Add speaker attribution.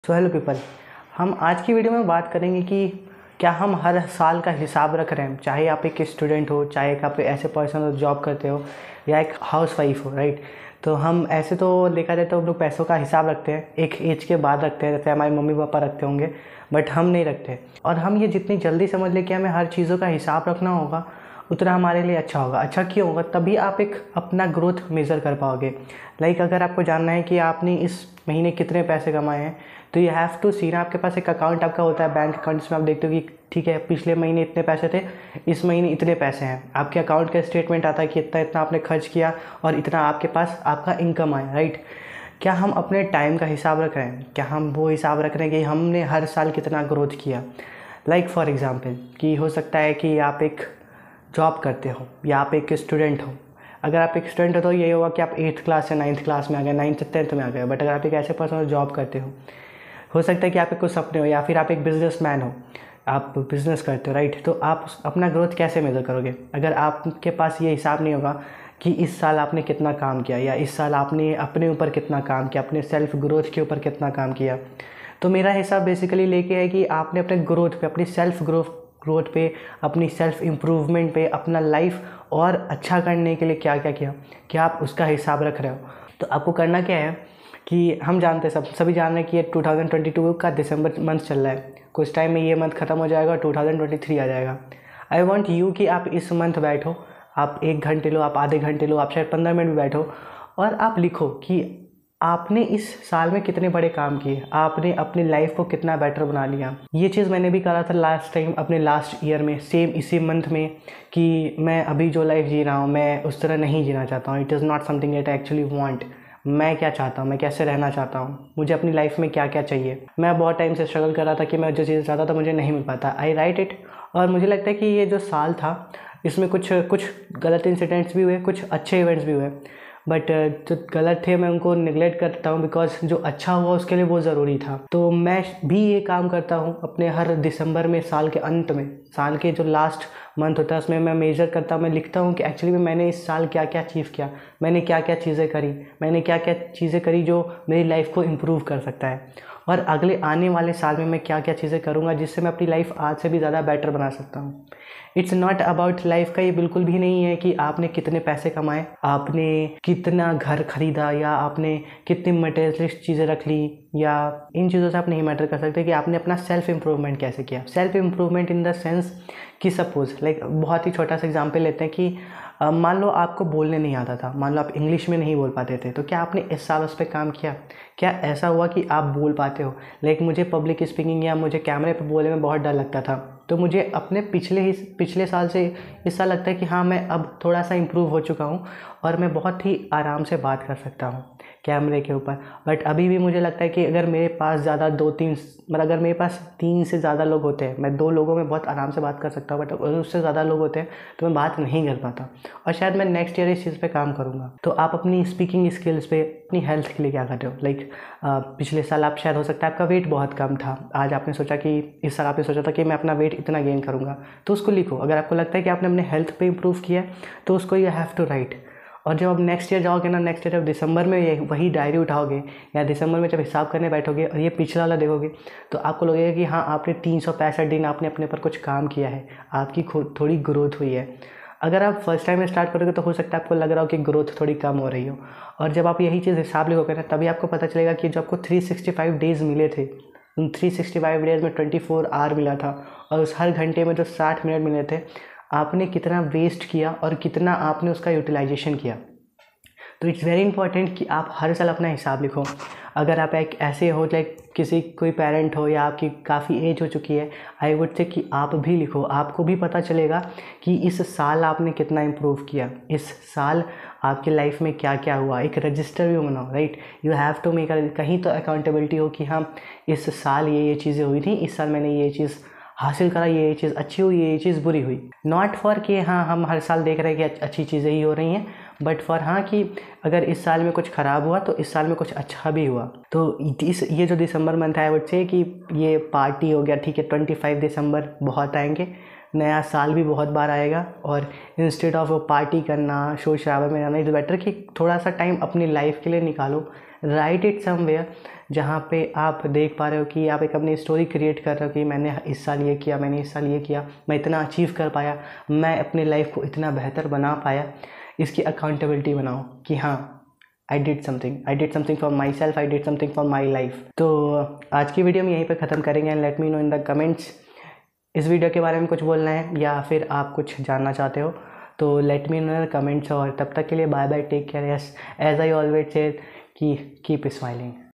Speaker 1: So hello people, हम आज की वीडियो में बात करेंगे कि क्या हम हर साल का हिसाब रख रहे हैं। चाहे आप एक स्टूडेंट हो, चाहे आप ऐसे पर्सन हो जॉब करते हो या एक हाउस वाइफ हो, राइट। तो हम ऐसे तो देखा जाए तो हम लोग पैसों का हिसाब रखते हैं, एक एज के बाद रखते हैं, जैसे हमारे मम्मी पापा रखते होंगे, बट हम नहीं रखते। और हम ये जितनी जल्दी समझ लें कि हमें हर चीज़ों का हिसाब रखना होगा, उतना हमारे लिए अच्छा होगा। अच्छा क्यों होगा? तभी आप एक अपना ग्रोथ मेज़र कर पाओगे। लाइक अगर आपको जानना है कि आपने इस महीने कितने पैसे कमाए हैं, तो यू हैव टू सी ना, आपके पास एक अकाउंट आपका होता है, बैंक अकाउंट, जिसमें आप देखते हो कि ठीक है पिछले महीने इतने पैसे थे, इस महीने इतने पैसे हैं। आपके अकाउंट का स्टेटमेंट आता है कि इतना इतना आपने खर्च किया और इतना आपके पास आपका इनकम आया, राइट। क्या हम अपने टाइम का हिसाब रख रहे हैं? क्या हम वो हिसाब रख रहे हैं कि हमने हर साल कितना ग्रोथ किया? लाइक फॉर एग्ज़ाम्पल कि हो सकता है कि आप एक जॉब करते हो या आप एक स्टूडेंट हो। अगर आप एक स्टूडेंट हो तो यही होगा कि आप 8th क्लास या 9th क्लास में आ गए, 9th 10th में आ गए। बट अगर आप एक ऐसे पर्सन हो जॉब करते हो सकता है कि आपके कुछ सपने हो, या फिर आप एक बिजनेसमैन हो, आप बिज़नेस करते हो, राइट। तो आप अपना ग्रोथ कैसे मेज़र करोगे अगर आपके पास ये हिसाब नहीं होगा कि इस साल आपने कितना काम किया, या इस साल आपने अपने ऊपर कितना काम किया, अपने सेल्फ ग्रोथ के ऊपर कितना काम किया? तो मेरा हिसाब बेसिकली लेके है कि आपने अपने ग्रोथ पे, अपनी सेल्फ ग्रोथ पे, अपनी सेल्फ इम्प्रूवमेंट पे, अपना लाइफ और अच्छा करने के लिए क्या क्या किया, क्या आप उसका हिसाब रख रहे हो? तो आपको करना क्या है कि हम जानते हैं, सभी जान रहे हैं कि ये 2022 का दिसंबर मंथ चल रहा है। कुछ टाइम में ये मंथ ख़त्म हो जाएगा और 2023 आ जाएगा। आई वॉन्ट यू कि आप इस मंथ बैठो, आप 1 घंटे लो, आप आधे घंटे लो, आप शायद 15 मिनट भी बैठो, और आप लिखो कि आपने इस साल में कितने बड़े काम किए, आपने अपनी लाइफ को कितना बेटर बना लिया। ये चीज़ मैंने भी करा था लास्ट टाइम अपने लास्ट ईयर में, सेम इसी मंथ में, कि मैं अभी जो लाइफ जी रहा हूँ मैं उस तरह नहीं जीना चाहता हूँ। It is not something that I actually want. मैं क्या चाहता हूँ, मैं कैसे रहना चाहता हूँ, मुझे अपनी लाइफ में क्या क्या चाहिए। मैं बहुत टाइम से स्ट्रगल कर रहा था कि मैं जो चीज़ चाहता था मुझे नहीं मिल पाता। I write it. और मुझे लगता है कि ये जो साल था इसमें कुछ गलत इंसिडेंट्स भी हुए, कुछ अच्छे इवेंट्स भी हुए, बट जो गलत थे मैं उनको निगलेक्ट करता हूँ, बिकॉज जो अच्छा हुआ उसके लिए वो ज़रूरी था। तो मैं भी ये काम करता हूँ अपने हर दिसंबर में, साल के अंत में, साल के जो लास्ट मंथ होता है उसमें मैं मेजर करता हूँ, मैं लिखता हूँ कि एक्चुअली में मैंने इस साल क्या क्या अचीव किया, मैंने क्या क्या चीज़ें करी, मैंने क्या क्या चीज़ें करी जो मेरी लाइफ को इम्प्रूव कर सकता है, और अगले आने वाले साल में मैं क्या क्या चीज़ें करूँगा जिससे मैं अपनी लाइफ आज से भी ज़्यादा बेटर बना सकता हूँ। इट्स नॉट अबाउट लाइफ का ये बिल्कुल भी नहीं है कि आपने कितने पैसे कमाए, आपने कितना घर खरीदा, या आपने कितनी मटेरियलिस्ट चीज़ें रख ली, या इन चीज़ों से आप नहीं मैटर कर सकते कि आपने अपना सेल्फ इम्प्रूवमेंट कैसे किया। Self improvement in the sense कि सपोज लाइक बहुत ही छोटा सा एग्जांपल लेते हैं कि मान लो आपको बोलने नहीं आता था, मान लो आप इंग्लिश में नहीं बोल पाते थे, तो क्या आपने इस साल उस पर काम किया? क्या ऐसा हुआ कि आप बोल पाते हो? लाइक मुझे पब्लिक स्पीकिंग या मुझे कैमरे पे बोलने में बहुत डर लगता था, तो मुझे अपने पिछले साल से इस साल लगता है कि हाँ मैं अब थोड़ा सा इम्प्रूव हो चुका हूँ और मैं बहुत ही आराम से बात कर सकता हूँ कैमरे के ऊपर। बट अभी भी मुझे लगता है कि अगर मेरे पास ज़्यादा 2-3 मतलब अगर मेरे पास 3 से ज़्यादा लोग होते हैं, मैं 2 लोगों में बहुत आराम से बात कर सकता हूँ, बट अगर उससे ज़्यादा लोग होते हैं तो मैं बात नहीं कर पाता। और शायद मैं नेक्स्ट ईयर इस चीज़ पे काम करूँगा। तो आप अपनी स्पीकिंग स्किल्स पे, अपनी हेल्थ के लिए क्या कर रहे हो? लाइक पिछले साल आप शायद हो सकता है आपका वेट बहुत कम था, आज आपने सोचा कि इस साल आपने सोचा था कि मैं अपना वेट इतना गेन करूँगा, तो उसको लिखो। अगर आपको लगता है कि आपने अपने हेल्थ पे इम्प्रूव किया है तो उसको यू हैव टू राइट। और जब आप नेक्स्ट ईयर जाओगे ना, नेक्स्ट ईयर जब दिसंबर में ये वही डायरी उठाओगे, या दिसंबर में जब हिसाब करने बैठोगे और ये पिछला वाला देखोगे, तो आपको लगेगा कि हाँ आपने 365 दिन आपने अपने पर कुछ काम किया है, आपकी थोड़ी ग्रोथ हुई है। अगर आप फर्स्ट टाइम में स्टार्ट करोगे तो हो सकता है आपको लग रहा हो कि ग्रोथ थोड़ी कम हो रही हो, और जब आप यही चीज़ हिसाब लिखोगे ना, तभी आपको पता चलेगा कि जो आपको 365 डेज़ मिले थे, उन 365 डेज़ में 24 आवर मिला था, और उस हर घंटे में जो 60 मिनट मिले थे, आपने कितना वेस्ट किया और कितना आपने उसका यूटिलाइजेशन किया। तो इट्स वेरी इंपॉर्टेंट कि आप हर साल अपना हिसाब लिखो। अगर आप एक ऐसे हो, लाइक कोई पेरेंट हो या आपकी काफ़ी एज हो चुकी है, आई वुड से कि आप भी लिखो। आपको भी पता चलेगा कि इस साल आपने कितना इम्प्रूव किया, इस साल आपकी लाइफ में क्या क्या हुआ। एक रजिस्टर भी बनाओ, right. You have to make कहीं तो अकाउंटेबिलिटी हो कि हाँ इस साल ये चीज़ें हुई थी, इस साल मैंने ये चीज़ हासिल करा, ये चीज़ अच्छी हुई, ये चीज़ बुरी हुई। नॉट फॉर कि हाँ हम हर साल देख रहे हैं कि अच्छी चीज़ें ही हो रही हैं, बट फॉर हाँ कि अगर इस साल में कुछ ख़राब हुआ तो इस साल में कुछ अच्छा भी हुआ। तो ये जो दिसंबर मंथ है, आई वुड से कि ये पार्टी हो गया, ठीक है। 25 दिसंबर बहुत आएंगे, नया साल भी बहुत बार आएगा, और इंस्टेड ऑफ पार्टी करना, शोर शराबे में रहना, इट्स बेटर कि थोड़ा सा टाइम अपनी लाइफ के लिए निकालो। राइट इट समवेयर जहाँ पे आप देख पा रहे हो कि आप एक अपनी स्टोरी क्रिएट कर रहे हो कि मैंने इस साल ये किया, मैंने इस साल ये किया, मैं इतना अचीव कर पाया, मैं अपनी लाइफ को इतना बेहतर बना पाया। इसकी अकाउंटेबिलिटी बनाओ कि हाँ, I did something for myself, I did something for my life. तो आज की वीडियो में यहीं पर ख़त्म करेंगे। And let me know in the comments इस वीडियो के बारे में कुछ बोलना है या फिर आप कुछ जानना चाहते हो तो let me know in the comments. और तब तक के लिए bye bye, take care. Yes, as I always say कि कीप स्माइलिंग।